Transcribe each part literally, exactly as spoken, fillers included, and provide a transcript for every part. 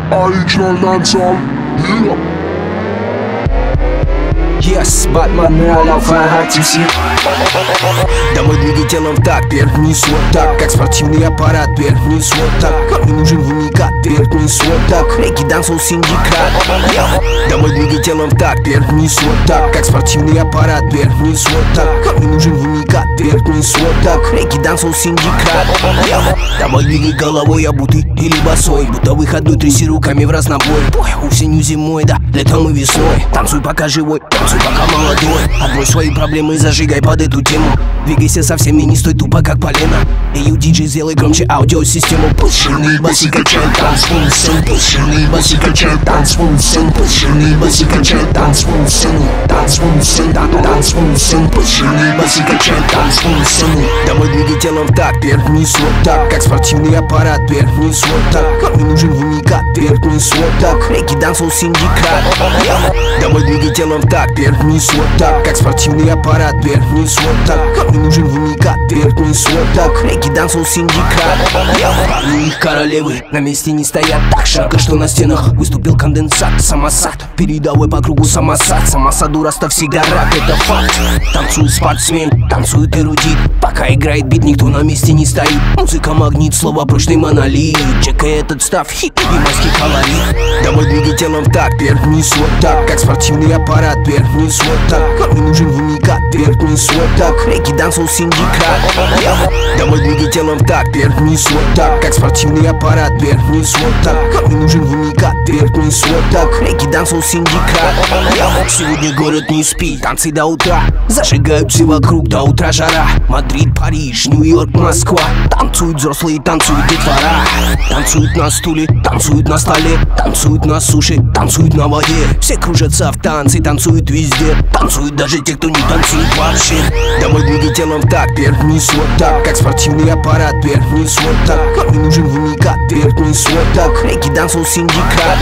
Original dancehall, yeah. Yes, Батман, Алёфа, артиси. Домой двигай телом так, вверх-вниз, вот так. Как спортивный аппарат, вверх-вниз, вот так. Как мне нужен уникат, вверх-вниз, вот так. Рейки, дансол, синдикат. Домой двигай телом так, вверх-вниз, вот так. Как спортивный аппарат, вверх-вниз, вот так. Как мне нужен уникат, вверх-вниз, вот так. Рейки, дансол, синдикат. Домой двигай головой, обутый или босой. Будто выходной, тряси руками в разнобой. Осенью, зимой, да, летом и весной. Танцуй пока живой, танцуй пока молодой. Отбрось свои проблемы и зажигай под эту тему. Двигайся со всеми, не стой тупо как полено. Эй, диджей, сделай громче аудиосистему. Пушеный басы качает танцпол сын. Пушеный басы качает танцпол сын. Пушеный басы качает танцпол сын. Танцпол сын, танцпол сын. Пушеный басы качает танцпол сын. Домой двигай телом так, вверх-вниз, вот так. Как спортивный аппарат, вверх-вниз, вот так. Как мне нужен уникат, вверх-вниз, вот так. Рейки, дансол, синдикат. Домой двигай телом так, вверх-вниз, вот так. Как спортивный аппарат, вверх-вниз, вот так. Как мне нужен уникат, вверх-вниз, вот так. Рейки, дансол, синдикат. Парни их королевы на месте не стоят так жарко, что на стенах выступил конденсат. Самосад, передовой по кругу самосад. Самосад, дураста всегда рад, это факт. Танцует спортсмен, танцует эрудит. Пока играет бит, никто на месте не стоит. Музыка магнит, слово прочный монолит. Чекай этот став, хит и майский колорит. Домой двигай телом так, вверх-вниз, вот так. Как спортивный аппарат, вверх-вниз, вот так. Как мне нужен уникат, вверх-вниз, вот так. Рейки, дансол, синдикат. Домой двигай телом так, вверх-вниз, вот так. Как спортивный аппарат, вверх-вниз, вот так. Как мне нужен уникат, вверх-вниз, вот так. Рейки, дансол, синдикат. Сегодня город не спит, танцы до утра. Зажигают все вокруг, до утра жара. Мадрид, Париж, Нью-Йорк, Москва. Танцуют взрослые, танцуют детвора. Танцуют на стуле, танцуют на столе. Танцуют на суше, танцуют на воде. Все кружатся в танце, танцуют везде. Танцуют даже те, кто не танцует вообще. Домой двигай телом так, вверх-вниз, вот так. Как спортивный аппарат, вверх-вниз, вот так. Как мне нужен уникат, вверх-вниз, вот так. Рейки, дансол, синдикат.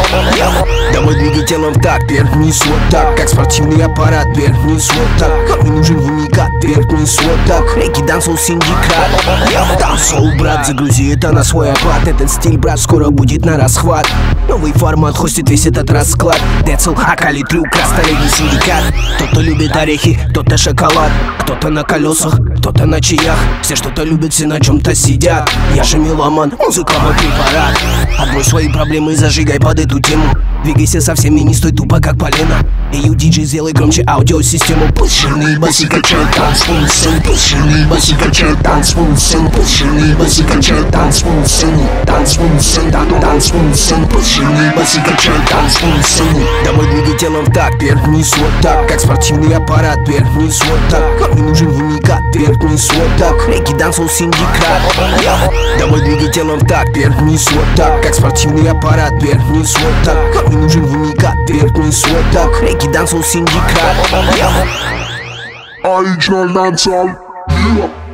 Домой двигай телом так, вверх-вниз, вот так. Как спортивный аппарат, вверх-вниз, вот так. Как мне нужен уникат, вверх-вниз, вот так. Рейки, дансол, синдикат. Дансол, брат, загрузи это на свой оклад. Этот стиль, брат, скоро будет на расхват. Новый формат хостит весь этот расклад. Децл, Акали, Трюк, Растолетний синдикат. Кто-то любит орехи, кто-то шоколад. Кто-то на колесах, кто-то на чаях. Все что-то любят, все на чем-то сидят. Я же меломан, музыка мой препарат. Отбрось свои проблемы и зажигай под эту тему. Двигайся со всеми, не стой тупо как полено. Эй, диджей, сделай громче аудиосистему. Пушеный басы качает танцпол сын. Пушеный басы качает танцпол сын. Пушеный басы качает танцпол сын. Танцпол сын, танцпол сын. Пушеный басы качает танцпол сын. Домой двигай телом так, вверх-вниз, вот так. Как спортивный аппарат, вверх-вниз, вот так. Как мне нужен уникат, вверх-вниз, вот так. Рейки, дансол, синдикат. Домой двигай телом так, вверх-вниз, вот так. Как спортивный аппарат, вверх-вниз, вот так. Как мне нужен уникат, вверх-вниз, вот так. Рейки, дансол, синдикат. Original dancehall, yeah.